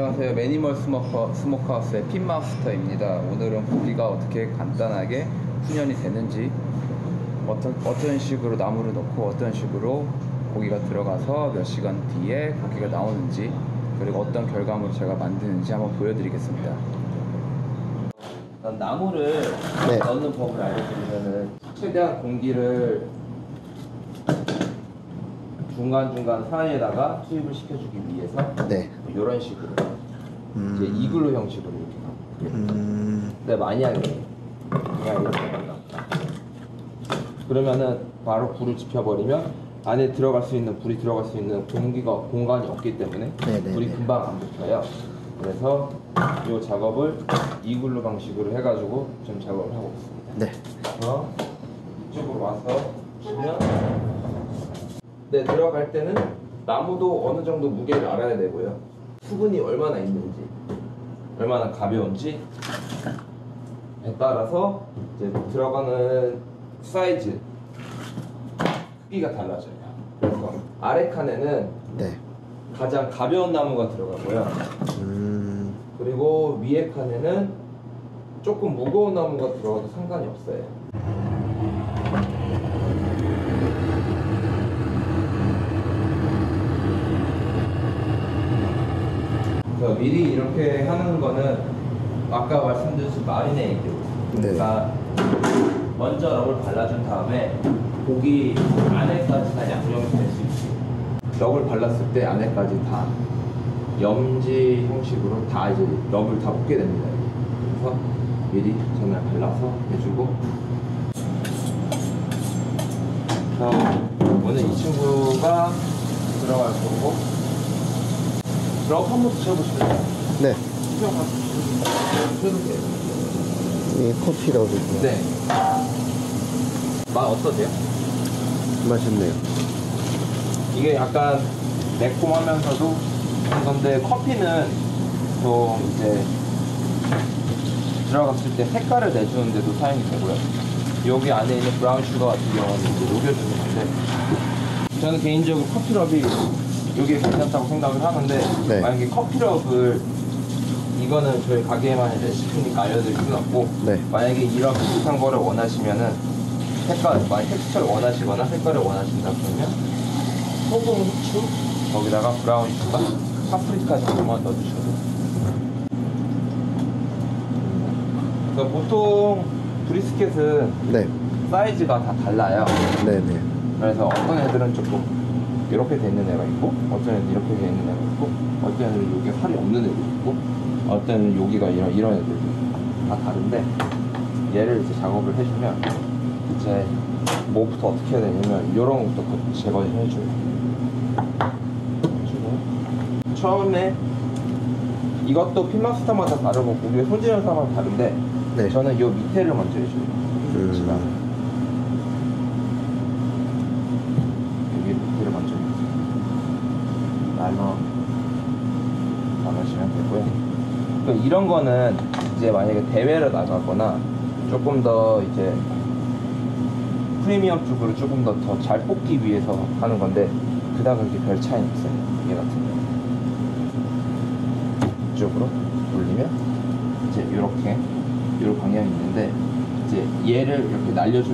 안녕하세요. 매니멀 스모크하우스의 핀마스터입니다. 오늘은 고기가 어떻게 간단하게 훈연이 되는지, 어떤 식으로 나무를 넣고 어떤 식으로 고기가 들어가서 몇 시간 뒤에 고기가 나오는지, 그리고 어떤 결과물을 제가 만드는지 한번 보여드리겠습니다. 나무를 넣는 법을 알려드리면은, 최대한 공기를 중간중간 사이에다가 투입을 시켜주기 위해서 이런 식으로 이제 이글루 형식으로 이렇게 가고, 근데 만약에 그냥 이렇게 간다 그러면은 바로 불을 지펴버리면 안에 들어갈 수 있는, 불이 들어갈 수 있는 공간이 없기 때문에 불이 금방 안 붙어요. 그래서 이 작업을 이글루 방식으로 해가지고 좀 작업을 하고 있습니다. 그래서 이쪽으로 와서 보시면, 들어갈 때는 나무도 어느 정도 무게를 알아야 되고요. 수분이 얼마나 있는지, 얼마나 가벼운지에 따라서 이제 들어가는 사이즈, 크기가 달라져요. 그래서 아래 칸에는 가장 가벼운 나무가 들어가고요. 그리고 위에 칸에는 조금 무거운 나무가 들어가도 상관이 없어요. 미리 이렇게 하는 거는 아까 말씀드린 마리네이드, 그러니까 먼저 럭을 발라준 다음에 고기 안에까지 다 양념이 될 수 있게, 럭을 발랐을 때 안에까지 다 염지 형식으로 다 이제 럭을 다 묻게 됩니다. 그래서 미리 전에 발라서 해주고, 오늘 이 친구가 들어갈 거고, 럭 한번 드셔보실래요? 네. 드셔도 돼요. 이 커피 럭이고. 네. 맛 어떠세요? 맛있네요. 이게 약간 매콤하면서도 그런 건데, 커피는 좀 이제 들어갔을 때 색깔을 내주는데도 사용이 되고요. 여기 안에 있는 브라운 슈거 같은 경우는 이제 녹여주는 건데, 저는 개인적으로 커피럽이 여기에 괜찮다고 생각을 하는데, 만약에 커피럽을, 이거는 저희 가게만의 레시피니까 알려드릴 수는 없고, 만약에 이런 비슷한 거를 원하시면은, 만약 텍스처를 원하시거나 색깔을 원하신다 그러면 소금, 후추, 거기다가 브라운 슈거, 파프리카 정도만 넣어주셔도 돼요. 그러니까 보통 브리스켓은 사이즈가 다 달라요. 그래서 어떤 애들은 조금 이렇게 돼 있는 애가 있고, 어떤 애는 이렇게 돼 있는 애가 있고, 어떤 애는 여기에 살이 없는 애도 있고, 어떤 애는 여기가 이런 애들도 다 다른데, 얘를 이제 작업을 해주면 이제 뭐부터 어떻게 해야 되냐면 이런 것부터 제거를 해줘요. 처음에 이것도 핀마스터마다 다르고 우리의 손질 영상마다 다른데, 저는 이 밑에를 먼저 해줘요. 나누시면 되고요. 또 이런 거는 이제 만약에 대회를 나가거나 조금 더 이제 프리미엄 쪽으로 조금 더 잘 뽑기 위해서 하는 건데, 그다가 그렇게 별 차이는 없어요. 얘 같은 경우 이쪽으로 돌리면 이제 이렇게 이런 방향이 있는데, 이제 얘를 이렇게 날려줘요.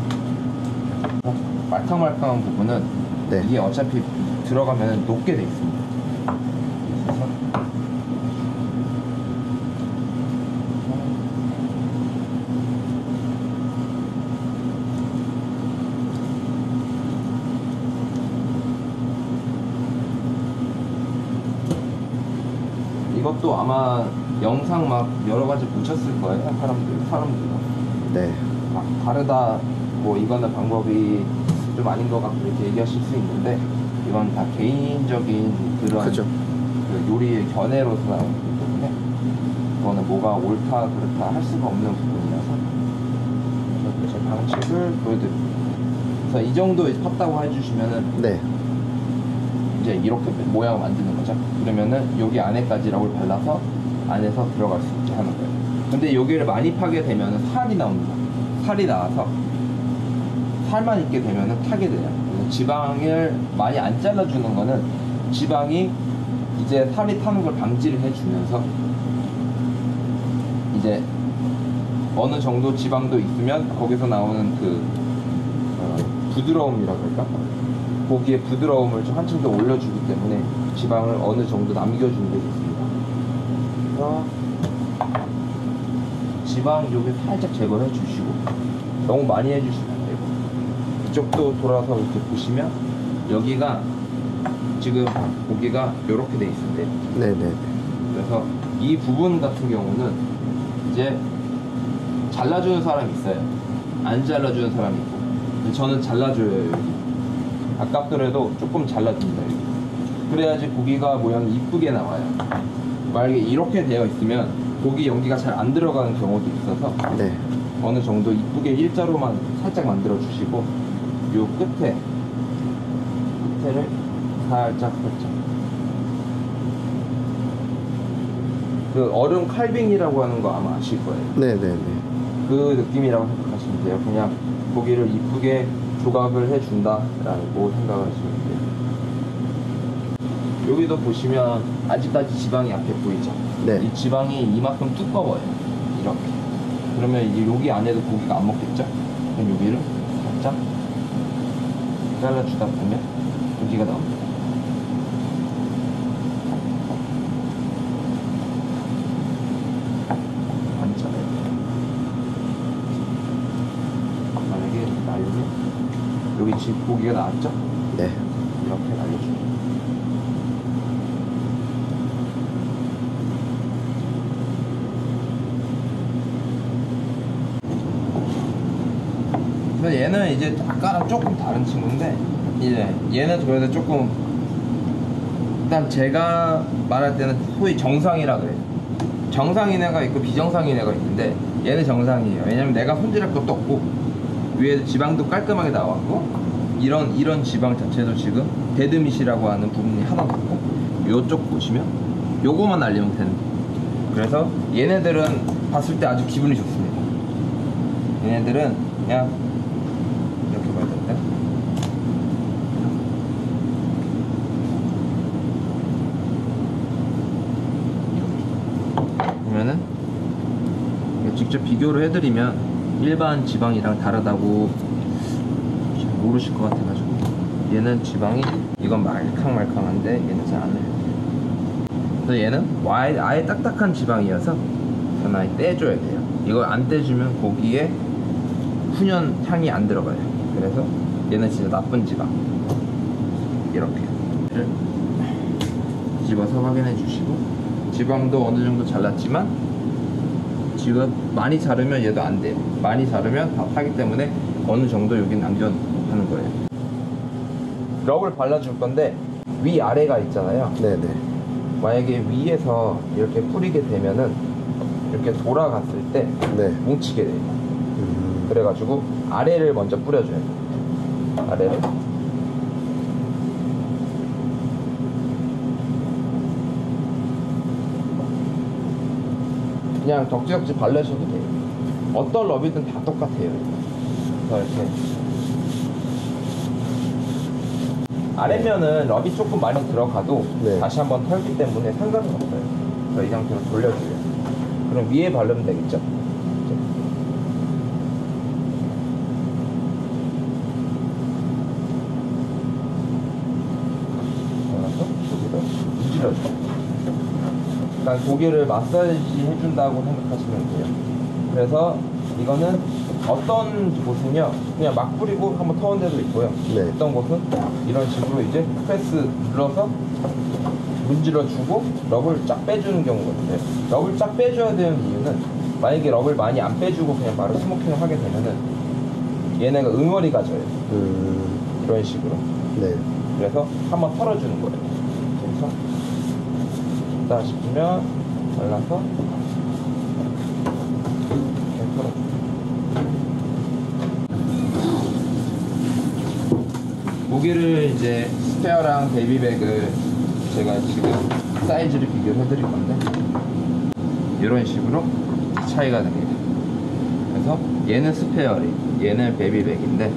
말캉말캉한 부분은 이게 어차피 들어가면 녹게 돼 있습니다. 이것도 아마 영상 막 여러 가지 보셨을 거예요. 사람들. 막 다르다, 뭐 이거는 방법이 좀 아닌 것 같고 이렇게 얘기하실 수 있는데, 이건 다 개인적인 그런 그 요리의 견해로서 나오기 때문에, 그거는 뭐가 옳다 그렇다 할 수가 없는 부분이라서 제 방식을 보여드립니다. 그래서 이 정도 팠다고 해주시면은 이제 이렇게 모양을 만드는 거죠. 그러면은 여기 안에까지 럭을 발라서 안에서 들어갈 수 있게 하는 거예요. 근데 여기를 많이 파게 되면은 살이 나옵니다. 살이 나와서 살만 있게 되면은 타게 돼요. 지방을 많이 안 잘라주는 거는 지방이 이제 살이 타는 걸 방지를 해주면서 이제 어느 정도 지방도 있으면 거기서 나오는 그 부드러움이라고 할까? 고기의 부드러움을 좀 한층 더 올려주기 때문에 지방을 어느 정도 남겨주는 게 좋습니다. 그래서 지방 여기 살짝 제거해 주시고, 너무 많이 해주시면 안 되고, 이쪽도 돌아서 이렇게 보시면 여기가 지금 고기가 이렇게 돼 있을 때, 네네. 그래서 이 부분 같은 경우는 이제 잘라주는 사람이 있어요. 안 잘라주는 사람이 있고, 근데 저는 잘라줘요. 여기 아깝더라도 조금 잘라줍니다. 여기. 그래야지 고기가 모양이 이쁘게 나와요. 만약에 이렇게 되어 있으면 고기 연기가 잘 안 들어가는 경우도 있어서 네. 어느 정도 이쁘게 일자로만 살짝 만들어 주시고, 요 끝에를 살짝 그 얼음 칼빙이라고 하는 거 아마 아실 거예요. 네네네. 그 느낌이라고 생각하시면 돼요. 그냥 고기를 이쁘게 조각을 해준다라고 생각하시면 돼요. 여기도 보시면 아직까지 지방이 앞에 보이죠? 네. 이 지방이 이만큼 두꺼워요. 이렇게. 그러면 이제 여기 안에도 고기가 안 먹겠죠? 그럼 여기를 살짝 잘라주다 보면 고기가 나옵니다. 만약에 날리면 여기 지금 고기가 나왔죠? 네. 이렇게 날려줍니다. 그래서 얘는 이제 아까랑 조금 다른 친구인데, 이제 얘는 그래도 조금, 일단 제가 말할 때는 소위 정상이라 그래요. 정상인 애가 있고 비정상인 애가 있는데, 얘는 정상이에요. 왜냐면 내가 손질할 것도 없고 위에 지방도 깔끔하게 나왔고, 이런 지방 자체도 지금 데드밋이라고 하는 부분이 하나도 없고, 요쪽 보시면 요거만 날리면 되는 거예요. 그래서 얘네들은 봤을 때 아주 기분이 좋습니다. 얘네들은 그냥 이렇게 봐야 되는데, 보면은 직접 비교를 해드리면 일반 지방이랑 다르다고 잘 모르실 것 같아가지고, 얘는 지방이 이건 말캉말캉한데 얘는 잘 안 해요. 그래서 얘는 아예 딱딱한 지방이어서 저는 아예 떼줘야 돼요. 이걸 안 떼주면 고기에 훈연 향이 안 들어가요. 그래서 얘는 진짜 나쁜 지방. 이렇게 집어서 확인해 주시고, 지방도 어느 정도 잘랐지만 지금 많이 자르면 얘도 안 돼요. 많이 자르면 다 타기 때문에 어느 정도 여기 남겨하는 거예요. 럽을 발라줄 건데 위아래가 있잖아요. 네네. 만약에 위에서 이렇게 뿌리게 되면은 이렇게 돌아갔을 때 네. 뭉치게 돼요. 그래가지고 아래를 먼저 뿌려줘야 돼요. 아래를. 그냥 덕지덕지 바르셔도 돼요. 어떤 럽이든 다 똑같아요. 그래서 이렇게 아래면은 럽이 조금 많이 들어가도 네. 다시 한번 털기 때문에 상관은 없어요. 그래서 이 상태로 돌려줘요. 그럼 위에 바르면 되겠죠? 그래서 여기를 문질러줘요. 일단 고기를 마사지 해준다고 생각하시면 돼요. 그래서 이거는 어떤 곳은요 그냥 막 뿌리고 한번 터는 데도 있고요. 네. 어떤 곳은 이런 식으로 이제 프레스 눌러서 문질러주고 럽을 쫙 빼주는 경우가 있어요. 럽을 쫙 빼줘야 되는 이유는, 만약에 럽을 많이 안 빼주고 그냥 바로 스모킹을 하게 되면은 얘네가 응어리가 져요. 이런 식으로. 네. 그래서 한번 털어주는 거예요. 그래서 다 싶으면 잘라서 이렇게 털어줘요. 고기를 이제 스페어랑 베이비백을 제가 지금 사이즈를 비교를 해드릴 건데, 이런 식으로 차이가 납니다. 그래서 얘는 스페어링, 얘는 베이비백인데,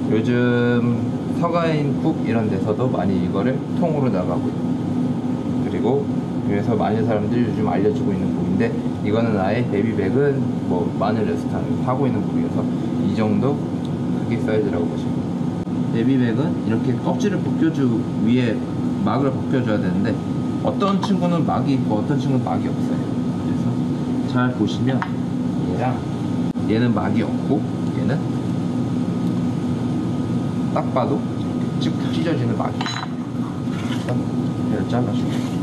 요즘 서가인 쿡 이런 데서도 많이 이거를 통으로 나가고 있고, 그리고 그리고 그래서 많은 사람들이 요즘 알려주고 있는 고기인데, 이거는 아예 베이비백은 뭐 마늘 레스토랑 하고 있는 고기여서 이 정도 크기 사이즈라고 보시면 돼요. 베이비백은 이렇게 껍질을 벗겨주, 위에 막을 벗겨줘야 되는데 어떤 친구는 막이 있고 어떤 친구는 막이 없어요. 그래서 잘 보시면 얘는 막이 없고, 얘는 딱 봐도 쭉 찢어지는 막이 있어요. 얘를 잘라줄게요.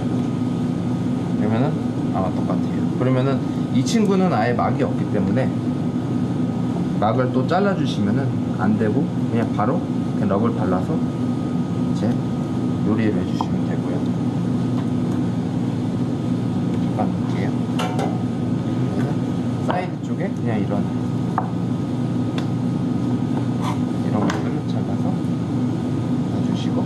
그러면은 아마 똑같아요. 그러면은 이 친구는 아예 막이 없기 때문에 막을 또 잘라주시면은 안 되고, 그냥 바로 그냥 럭을 발라서 이제 요리를 해주시면 되고요. 잠깐 볼게요. 사이드 쪽에 그냥 이런 것들을 잘라서 넣어주시고,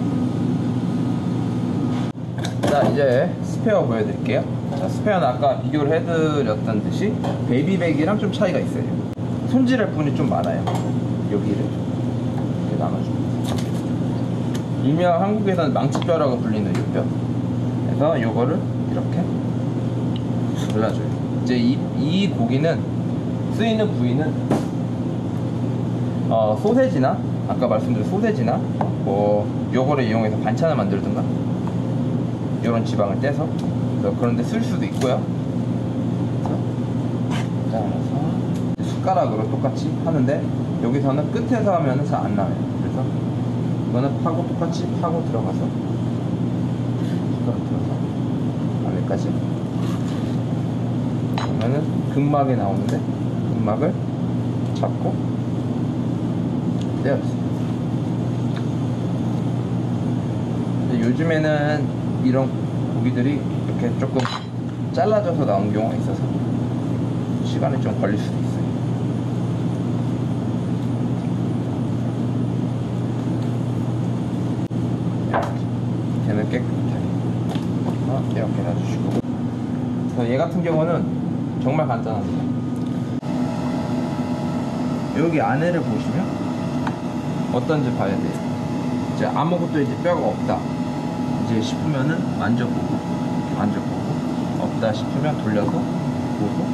자, 이제 스페어 보여드릴게요. 자, 스페어는 아까 비교를 해드렸던 듯이 베이비백이랑 좀 차이가 있어요. 손질할 부분이 좀 많아요. 여기를 이렇게 나눠줍니다. 일명 한국에서는 망치뼈라고 불리는 이 뼈. 그래서 요거를 이렇게 잘라줘요. 이제 이 고기는 쓰이는 부위는 소세지나, 아까 말씀드린 소세지나 뭐 요거를 이용해서 반찬을 만들든가 이런 지방을 떼서 그런데 쓸 수도 있고요. 잘라서 숟가락으로 똑같이 하는데 여기서는 끝에서 하면 잘 안 나와요. 그래서 이거는 파고 똑같이 파고 들어가서 숟가락 들어서 안에까지 그러면은 근막이 나오는데 근막을 잡고 떼어주세요. 요즘에는 이런 고기들이 이렇게 조금 잘라져서 나온 경우가 있어서 시간이 좀 걸릴 수도 있어요. 이렇게 걔는 깨끗하게 이렇게 놔주시고, 그래서 얘 같은 경우는 정말 간단합니다. 여기 안에를 보시면 어떤지 봐야 돼요. 이제 아무것도 이제 뼈가 없다 이제 싶으면은 만져보고 없다 싶으면 돌려서 보고,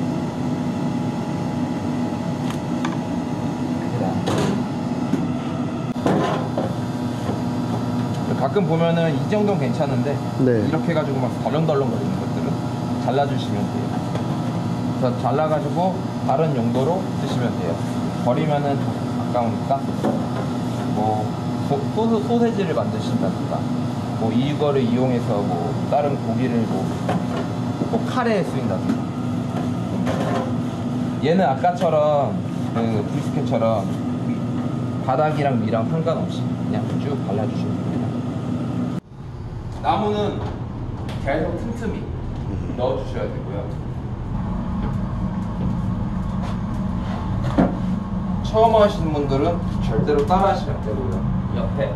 가끔 보면은 이 정도는 괜찮은데 네. 이렇게 해가지고 막 덜렁덜렁 거리는 것들은 잘라주시면 돼요. 그래서 잘라가지고 다른 용도로 쓰시면 돼요. 버리면은 아까우니까 뭐 소세지를 만드신다든가 뭐 이거를 이용해서 뭐 다른 고기를 뭐 카레에 쓰인다든가, 얘는 아까처럼 그 브리스켓처럼 바닥이랑 위랑 상관없이 그냥 쭉 발라주시면 됩니다. 나무는 계속 틈틈이 넣어주셔야 되고요. 처음 하시는 분들은 절대로 따라 하시면 안 되고요. 옆에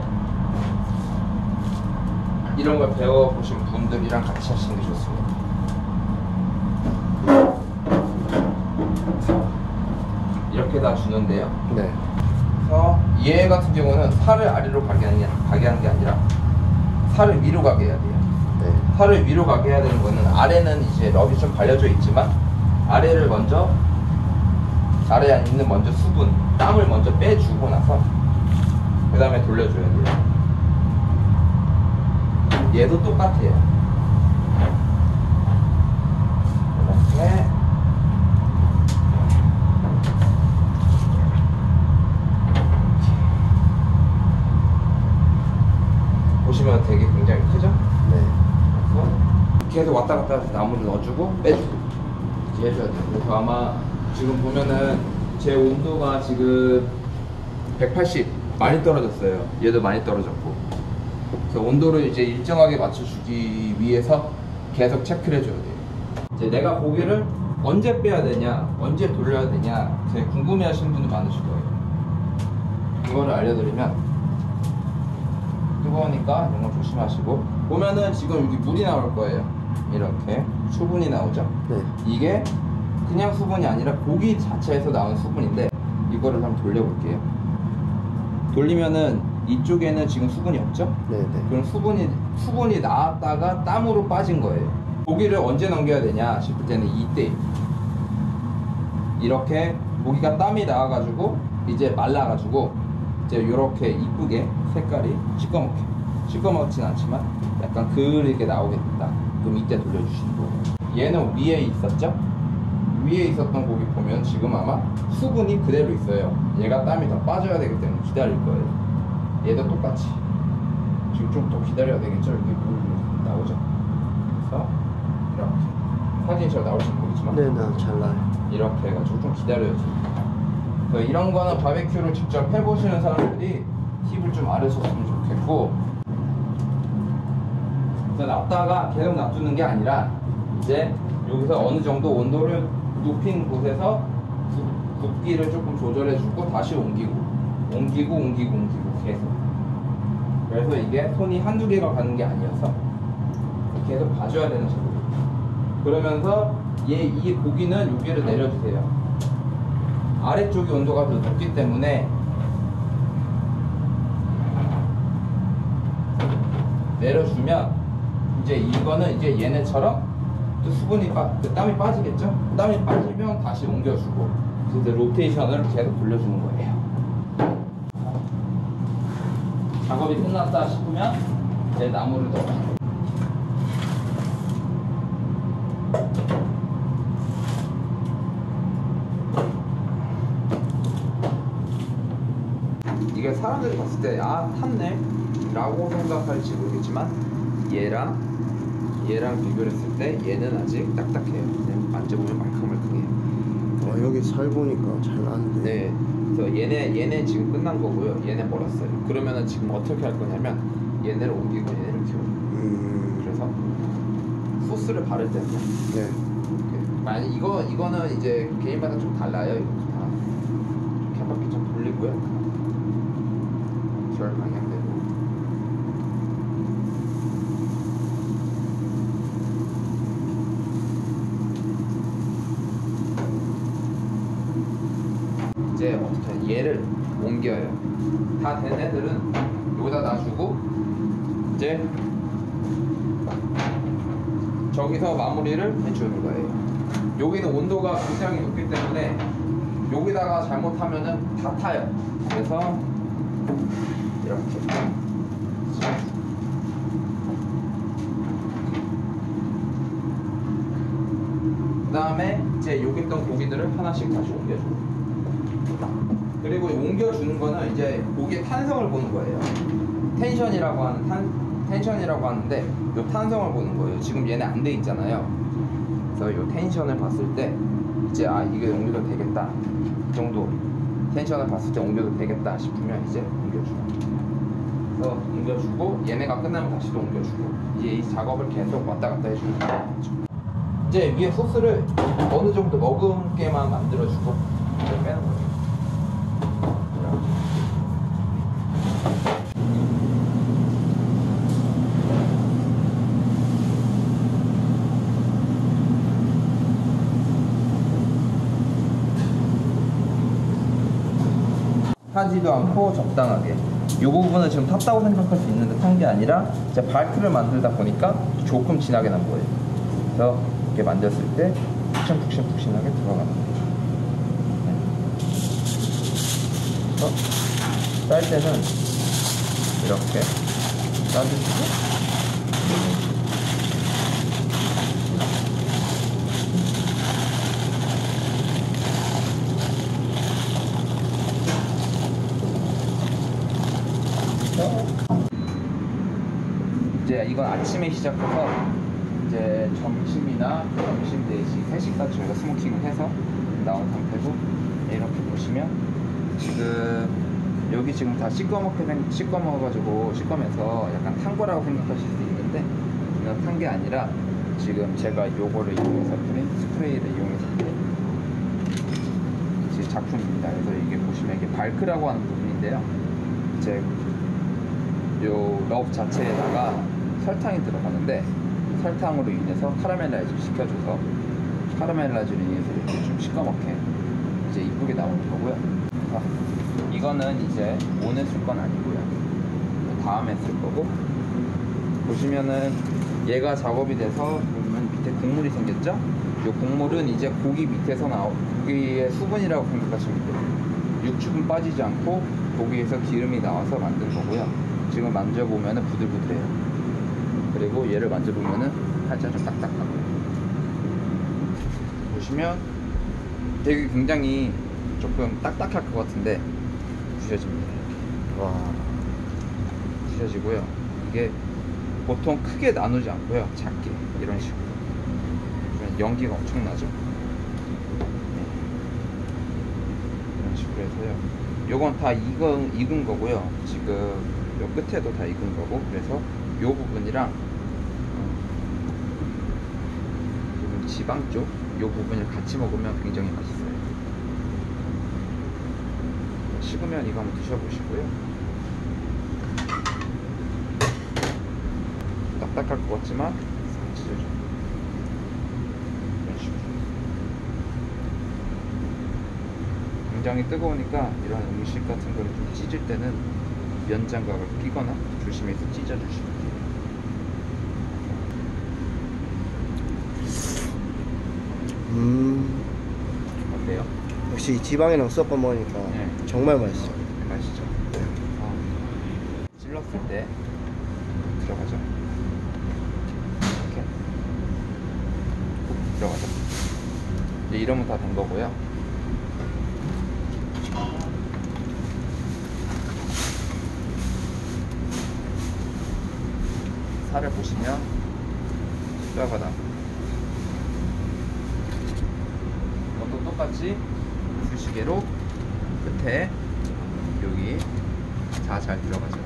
이런 걸 배워보신 분들이랑 같이 하시는 게 좋습니다. 이렇게 다 주는데요. 네. 그래서 얘 같은 경우는 살을 아래로 가게 하는 게 아니라 살을 위로 가게 해야 돼요. 네. 살을 위로 가게 해야 되는 거는, 아래는 이제 럽이 좀 발려져 있지만 아래를 먼저, 아래에 있는 먼저 수분, 땀을 먼저 빼주고 나서 그 다음에 돌려줘야 돼요. 얘도 똑같아요. 이렇게 보시면 되게 굉장히 크죠? 네. 그래서 계속 왔다 갔다 해서 나무를 넣어주고 빼주고 이렇게 해줘야 돼요. 그래서 아마 지금 보면은 제 온도가 지금 180 많이 떨어졌어요. 얘도 많이 떨어졌고, 그래서 온도를 이제 일정하게 맞춰주기 위해서 계속 체크를 해줘야 돼요. 이제 내가 고기를 언제 빼야 되냐, 언제 돌려야 되냐 되게 궁금해하시는 분들 많으실 거예요. 그거를 알려드리면, 뜨거우니까 이런 거 조심하시고, 보면은 지금 여기 물이 나올 거예요. 이렇게 수분이 나오죠. 네. 이게 그냥 수분이 아니라 고기 자체에서 나온 수분인데, 이거를 한번 돌려볼게요. 돌리면은 이쪽에는 지금 수분이 없죠? 네네. 그럼 수분이 나왔다가 땀으로 빠진 거예요. 고기를 언제 넘겨야 되냐 싶을 때는 이때 이렇게 고기가 땀이 나와가지고 이제 말라가지고 이제 이렇게 이쁘게 색깔이 시꺼멓진 않지만 약간 그을리게 나오게 된다. 그럼 이때 돌려주시는 거예요. 얘는 위에 있었죠? 위에 있었던 고기 보면 지금 아마 수분이 그대로 있어요. 얘가 땀이 더 빠져야 되기 때문에 기다릴 거예요. 얘도 똑같이 지금 좀 더 기다려야 되겠죠? 여기 물 나오죠? 그래서 이렇게 사진처럼 나올지 모르겠지만 네네, 잘 나요. 이렇게 해가지고 좀 기다려야지. 그래서 이런 거는 바베큐를 직접 해보시는 사람들이 팁을 좀 알으셨으면 좋겠고, 그래서 놨다가 계속 놔두는 게 아니라 이제 여기서 어느 정도 온도를 높인 곳에서 굽기를 조금 조절해주고 다시 옮기고 계속. 그래서 이게 손이 한두 개가 가는 게 아니어서 계속 봐줘야 되는 작업이에요. 그러면서 이 고기는 여기를 내려주세요. 아래쪽이 온도가 더 높기 때문에 내려주면 이제 이거는 이제 얘네처럼 또 수분이 땀이 빠지겠죠? 땀이 빠지면 다시 옮겨주고 그래서 로테이션을 계속 돌려주는 거예요. 작업이 끝났다 싶으면 이제 나무를 넣어요. 이게 사람들이 봤을 때 아 탔네 라고 생각할지 모르겠지만 얘랑 비교를 했을 때 얘는 아직 딱딱해요. 그냥 만져보면 말캉말캉해요. 여기 살 보니까 잘 나는데. 네, 그래서 얘네 지금 끝난 거고요. 얘네 버렸어요. 그러면은 지금 어떻게 할 거냐면 얘네를 옮기고 얘네를 키워요. 그래서 소스를 바를 때는 네. 만약 이거는 이제 개인마다 좀 달라요. 이것도 다 이렇게 한 바퀴 좀 돌리고요. 절 방향대로. 이제 어떻게 얘를 옮겨요. 다 된 애들은 여기다 놔주고 이제 저기서 마무리를 해주는 거예요. 여기는 온도가 굉장히 높기 때문에 여기다가 잘못하면은 다 타요. 그래서 이렇게 그 다음에 이제 여기 있던 고기들을 하나씩 다시 옮겨줘요. 그리고 옮겨주는 거는 이제 고기의 탄성을 보는 거예요. 텐션이라고 하는데 이 탄성을 보는 거예요. 지금 얘네 안 돼 있잖아요. 그래서 이 텐션을 봤을 때 이제 이게 옮겨도 되겠다. 이 정도 텐션을 봤을 때 옮겨도 되겠다 싶으면 이제 옮겨줘요. 그래서 옮겨주고 얘네가 끝나면 다시 또 옮겨주고 이제 이 작업을 계속 왔다 갔다 해주는 거죠. 이제 위에 소스를 어느 정도 머금게만 만들어주고 이제 빼는 거예요. 타지도 않고 적당하게. 이 부분은 지금 탔다고 생각할 수 있는데 탄 게 아니라 이제 발크를 만들다 보니까 조금 진하게 난 거예요. 그래서 이렇게 만졌을 때 푹신푹신하게 들어가는 거예요. 그래서 쌀 때는 이렇게 싸주시고 이제 이건 아침에 시작해서 이제 점심이나 점심 4시, 3시까지 저희가 스모킹을 해서 나온 상태고 이렇게 보시면 지금 여기 지금 다 시꺼머가지고 시꺼매서 약간 탄 거라고 생각하실 수 있는데 이건 탄 게 아니라 지금 제가 요거를 이용해서 스프레이를 이용해서 이제 작품입니다. 그래서 이게 보시면 이게 발크라고 하는 부분인데요. 이제 요 러브 자체에다가 설탕이 들어가는데 설탕으로 인해서 카라멜라이즈를 시켜줘서 카라멜라이즈를 인해서 이렇게 좀 시꺼멓게 이제 이쁘게 나오는 거고요. 이거는 이제 오늘 쓸 건 아니고요. 다음에 쓸 거고, 보시면은 얘가 작업이 돼서 보면 밑에 곡물이 생겼죠? 이 곡물은 이제 고기 밑에서 고기의 수분이라고 생각하시면 돼요. 육즙은 빠지지 않고 고기에서 기름이 나와서 만든 거고요. 지금 만져보면은 부들부들해요. 그리고 얘를 만져보면은 살짝 좀 딱딱하고요. 보시면 되게 굉장히 조금 딱딱할 것 같은데 부셔집니다. 와. 부셔지고요. 이게 보통 크게 나누지 않고요. 작게 이런 식으로. 그러면 연기가 엄청나죠. 이런 식으로 해서요. 요건 다 익은 거고요. 지금 요 끝에도 다 익은 거고, 그래서 요 부분이랑 지금 지방 쪽 요 부분을 같이 먹으면 굉장히 맛있어요. 식으면 이거 한번 드셔보시고요. 딱딱할 것 같지만 싹 찢어져. 이런 식으로. 굉장히 뜨거우니까 이런 음식 같은 거를 좀 찢을 때는 면장갑을 끼거나 조심해서 찢어주시면 돼요. 어때요? 역시 지방이랑 섞어 먹으니까 네. 정말 맛있어. 맛있죠? 찔렀을 때 들어가죠? 이렇게 푹 들어가죠? 이제 이러면 다 된 거고요. 살을 보시면 뼈가 이것도 똑같이 주시개로 끝에 여기 다 잘 들어가죠.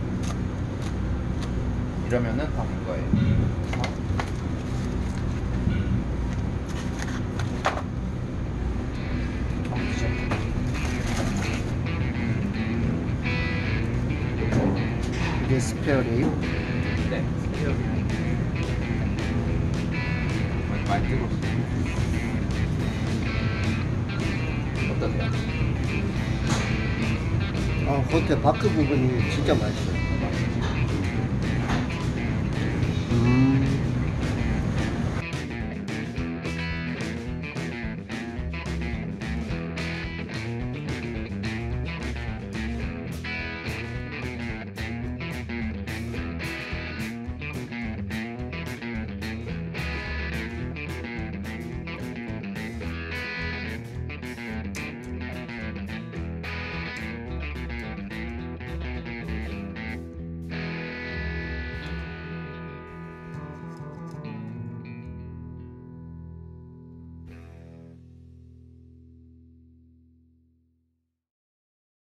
이러면은 다 된 거예요. 이게 스페어레이? 네, 많이 뜨거우시죠? 어떠세요? 아, 겉에 바크 부분이 진짜 맛있어요.